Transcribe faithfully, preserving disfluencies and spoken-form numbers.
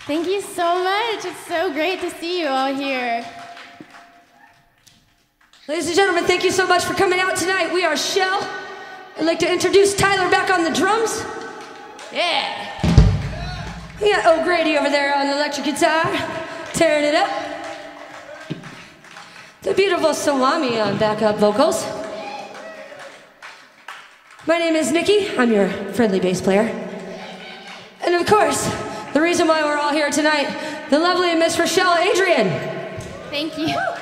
Thank you so much. It's so great to see you all here. Ladies and gentlemen, thank you so much for coming out tonight. We are Shell. I'd like to introduce Tyler back on the drums. Yeah. We got O'Grady over there on the electric guitar, tearing it up. The beautiful Salami on backup vocals. My name is Nikki. I'm your friendly bass player. And of course, the reason why we're all here tonight, the lovely Miss Rachelle Adrian. Thank you.